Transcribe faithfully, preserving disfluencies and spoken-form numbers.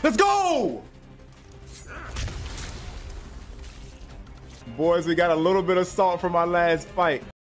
Let's go! Boys, we got a little bit of salt from our last fight.